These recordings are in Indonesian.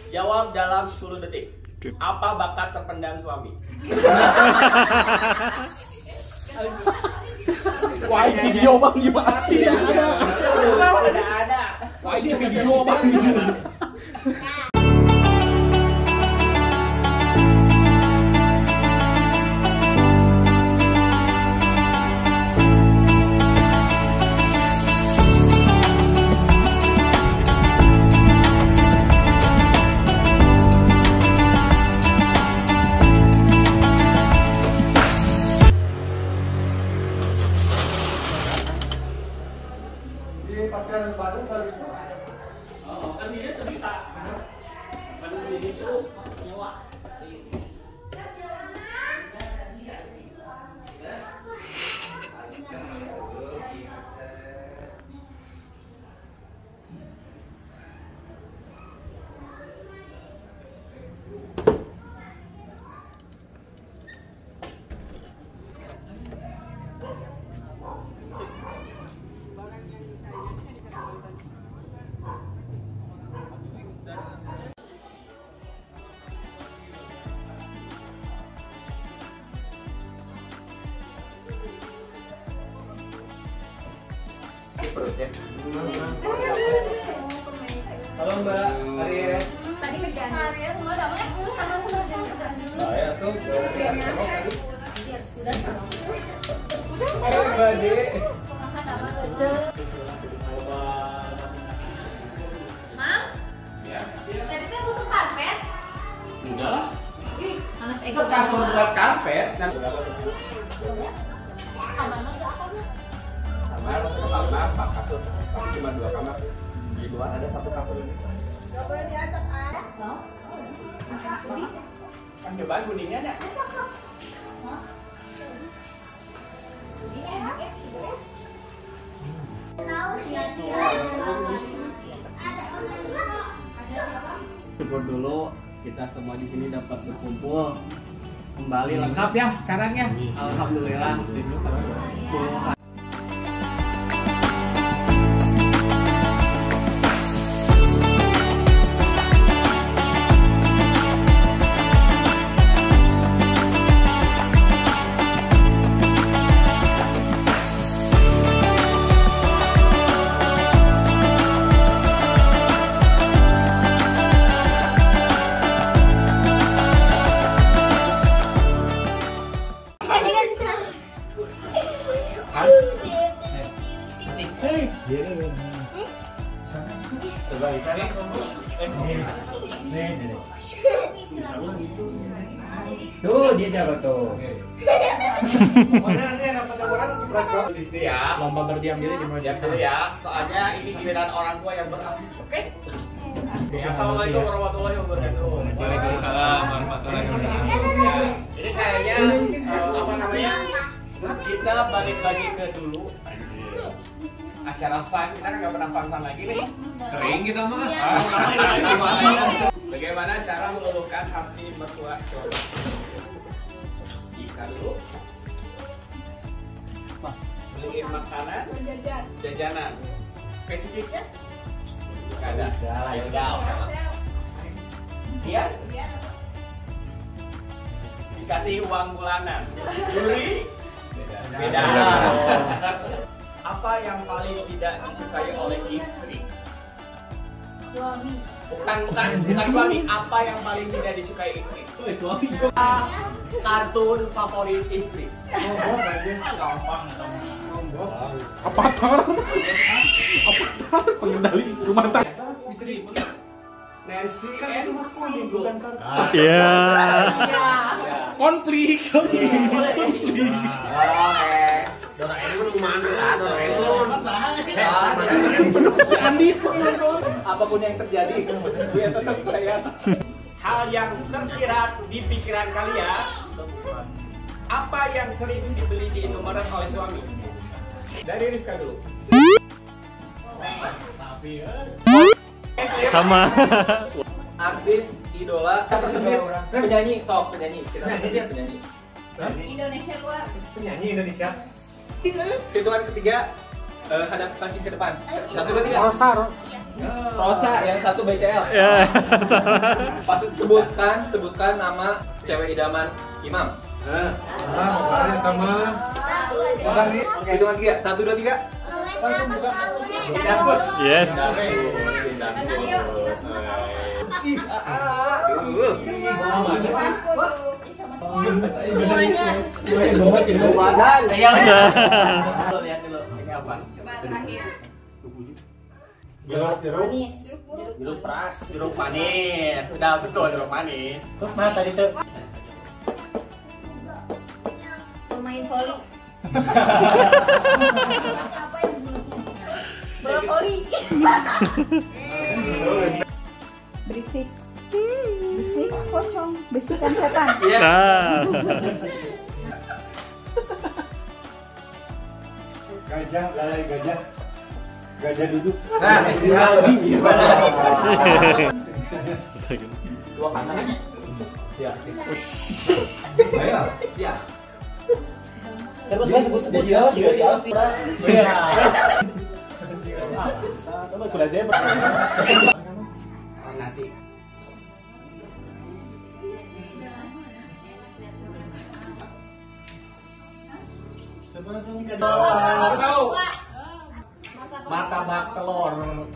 Jawab dalam 10 detik. Apa bakat terpendam suami? Wah, video bang gimana sih? Ada. Wah, ini video bang gimana? Pakaian baru kali itu. Oh, kan dia tuh bisa. Kan ini tuh nyewa. Halo Mbak, Ariel. Tadi kerjaan Ariel, semua damai. Saya tuh Udah. Mbak De. Mam? Ya. Tadi teh butuh karpet. Udah lah. Ih, panas ego. Itu kasur buat karpet. Kamarnya udah apa nih? Kamar 4 kasur. Tapi cuma 2 kamar. Di luar ada 1 kasur ini. Gak boleh diacak air. No? Kan coba kuningnya ada. Ini enak ya? Syukur dulu kita semua di sini dapat berkumpul kembali lengkap ya sekarang ya. Alhamdulillah. Coba kita nih. Tuh dia jago tuh. Mana nanti yang dapat orang 11 di sini ya. Lomba berdiam diri di media Dulu ya, soalnya ini giliran orang tua yang beraksi. Oke? Assalamualaikum warahmatullahi wabarakatuh. Waalaikumsalam warahmatullahi wabarakatuh. Ya, ini kayaknya apa namanya? Kita balik lagi ke dulu. Acara fun, kita kan nggak pernah fun lagi nih. Kering kita mah. Bagaimana cara meluluhkan hati mertua? Coba. Ikan dulu. Beliin makanan, jajanan. Spesifiknya? Nggak ada. Ya udah, oke lah. Iya? Dikasih uang bulanan. Juri? Beda. Apa yang paling tidak disukai oleh istri? Suami. Bukan suami. Apa yang paling tidak disukai istri? Suami. Kartun favorit istri. Gampang dong. Avatar. Pengendali rumah tangga. Nancy and Hugo. Iya. Konflik. Doraemon mana? Doraemon. Si Andi. Apapun yang terjadi, dia tetap sayang. Hal yang tersirat di pikiran kalian, apa yang sering dibeli di Indomaret oleh suami? Dari Rifka dulu. Sama. Artis idola penyanyi kita penyanyi. Indonesia luar. Penyanyi Indonesia. Hitungan ketiga, hadap pasti ke depan. 1, 2, 3. Rosa, Rosa, yang satu BCL. Ya. Pasti sebutkan nama cewek idaman Imam. Hitungan 3, 1, 2, 3. Langsung buka. Yes. Lihat dulu, ini apa? Coba terakhir. Jeruk. Jeruk peras, jeruk manis. Sudah betul jeruk manis. Terus mana tadi tuh? Pemain voli. Bola voli. Berisik. Berisik pocong, bisikan setan. Nah. Gajah, lalai gajah. Gajah duduk. Nah, gimana? Dua kanan. Siap. Ayo. Terus saya sebut-sebut ya, si Alfi. Coba kuda zebra. Nanti. Martabak telur.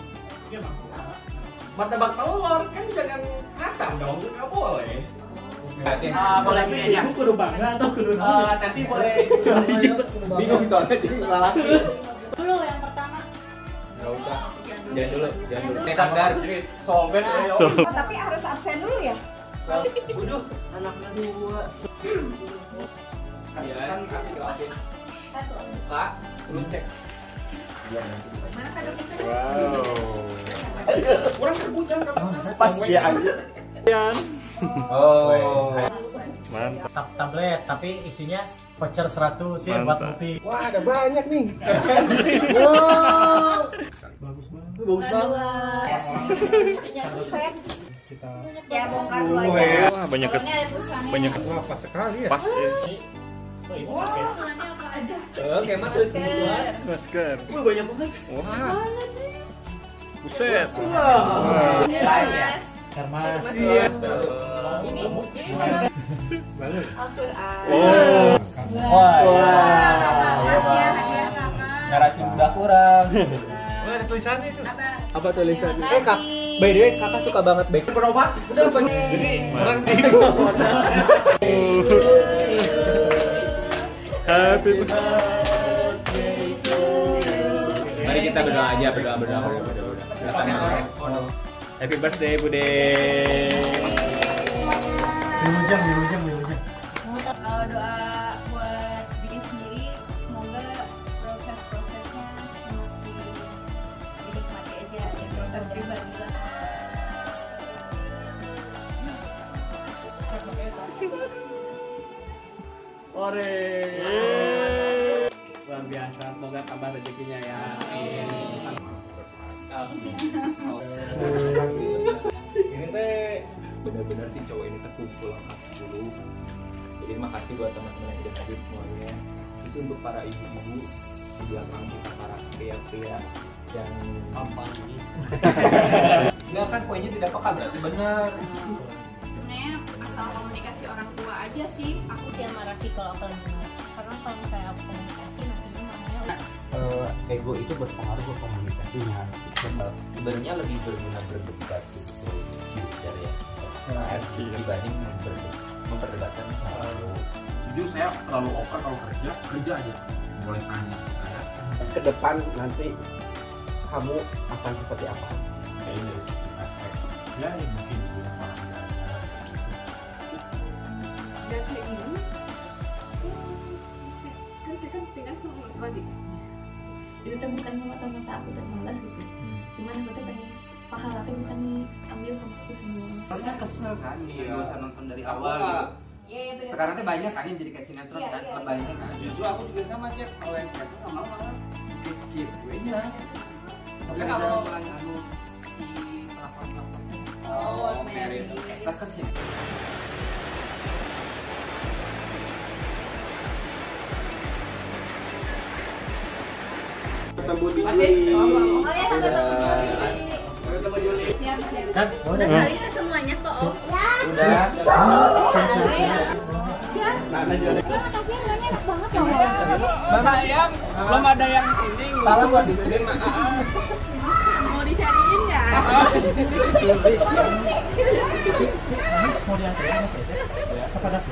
Martabak telur kan jangan hatam dong, nggak boleh. Boleh pilih ya. Kudu bangga atau kudu Nanti boleh. bingung soalnya jadi lelaki. Dulu yang pertama. Nggak usah. Jangan dulu. Sadar jadi sobek. Oh, tapi harus absen dulu ya? Udah, anaknya 2. Kan kasih lagi. Satu. Kak, lu cek. Mana kado kita? Kurang terbujang Pas ya. Oh. Mantap. Tablet, tapi isinya voucher 100 ya buat Mantap. kopi. Wah, ada banyak nih. Bagus banget. Bagus banget. Punya pusat. Kita Ya bongkar dulu aja. Wah, banyak Kalau ini ada tulisannya. banyak wah pas sekali ya. pas ya. Wah, tulisannya apa aja? Oke, matus buat. Masker. Banyak banget. Wah. Buset. Yes. Hermas. Iya. Ini mana? Bagus. Al-Quran. Oh. Makasih ya hadiah kakak. Ngaracin udah kurang. Ada tulisannya itu. Apa tulisannya? Terima Kak, kasih. by the way kakak suka banget bake. Perobat? Udah apa nih? Jadi orang Happy birthday. Mari kita berdoa aja, berdoa. Silakan ya. Happy birthday Bude. Wilujeng. Doa buat diri sendiri, semoga proses-prosesnya semakin dinikmati aja ya, proses pribadi lah. Ore. Luar biasa, semoga tambah rezekinya ya. Ini teh benar-benar sih cowok ini terkumpul lengkap dulu. Jadi makasih buat teman-teman yang udah hadir semuanya. Terus untuk para ibu-ibu di belakang kita, para pria-pria yang Pampang ini. enggak kan poinnya tidak peka berarti benar. Sebenarnya masalah komunikasi orang tua aja sih. Aku jangan marah sih kalau aku lagi marah. Karena kalau misalnya aku komunikasi nantinya mamanya ego itu berpengaruh ke komunikasinya. Sebenarnya lebih berguna berdebat gitu, future ya, dibanding memperdebatkan masa lalu. Jujur saya terlalu over kalau kerja aja. Boleh tanya ke saya. Ke depan nanti kamu akan seperti apa? Kayaknya dari segi aspek ya mungkin itu yang orang belajar. Dan kayak gini kan kita tinggal sama adik itu tuh bukan mata-mata aku dan malas gitu, cuman aku tuh pengen pahala tuh bukan diambil sama aku semua. Karena kesel kan Iya. nggak usah nonton dari Aku awal gitu. Iya, bener. Sekarang tuh banyak kan yang jadi kayak sinetron Iya, kan, iya. lebaynya kan. Justru aku juga sama aja kalau yang kayak itu nggak mau malah skip gue nya. Tapi kalau anu si pelakon-pelakonnya, Oh, merit. tekesnya. Ketemu di Oh ya, sampai ketemu lagi. Udah saling ke semuanya kok Om. Udah. Ya. Nana juga. Ya makasih ya, enak banget loh. Sayang, belum ada yang ini. Salam buat istri. Mau dicariin nggak? Mau diantarin sama Cece? Kepada